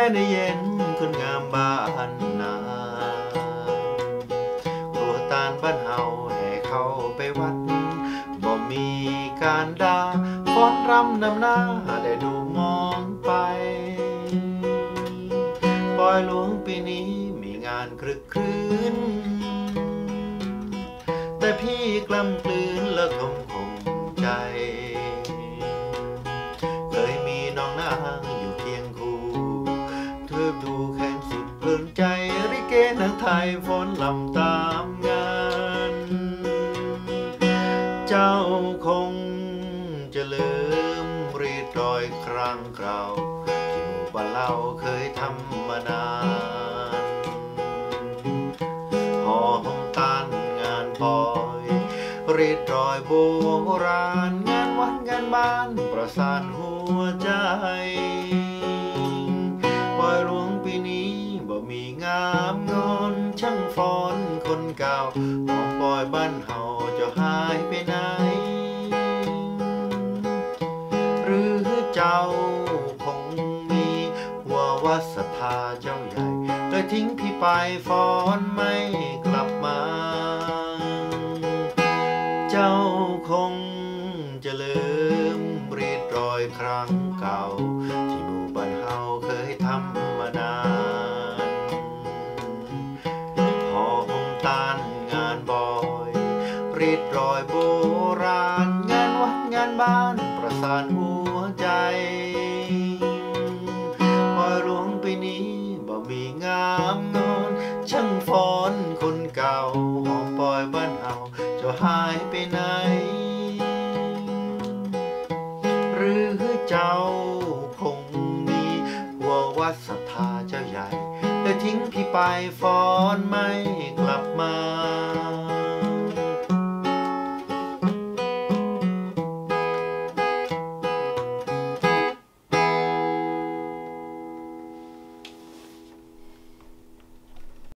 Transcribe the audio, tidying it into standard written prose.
ในเย็นคนงามบ้านนาครัวตาลบ้านเฮาแห่เข้าไปวัดบ่มีการด่าฟ้อนรำนำหน้าได้ดูมองไปปอยหลวงปีนี้มีงานครึกครื้นแต่พี่กล้ำกลืนและคงใจเคยมีน้องนางอยู่เคียงคู่เธอดูแข็งสุดเพลินใจริเกหนังไทยฟ้อนลำตามงานเจ้าคงจะลืมรีดรอยครั้งคราวที่หมู่บ้านเราเคยทำมานานห่อห้องตาลงานปอยรีดรอยโบราณงานวัดงานบ้านประสานหัวใจปอยหลวงปีนี้บ่มีงามงอนช่างฟ้อนคนเก่าของปอยบ้านเฮาจะหายไปไหนหรือเจ้าคงมีหัววัดศรัทธาเจ้าใหญ่เลยทิ้งพี่ไปฟ้อนไม่กลับมาเจ้าคงจะลืมรีดรอยครั้งเก่าที่หมู่บ้านเฮาเคยทำมานานห่อหงตาลงานบอยรีดรอยโบราณงานวัดงานบ้านประสานหัวใจปอยหลวงปีนี้บ่มีงามงอนช่างฟ้อนคนเก่าหอมปอยบ้านเฮาจะหายไปไหนหรือเจ้าคงมีหัววัดศรัทธาเจ้าใหญ่แต่ทิ้งพี่ไปฟ้อนไม่กลับมา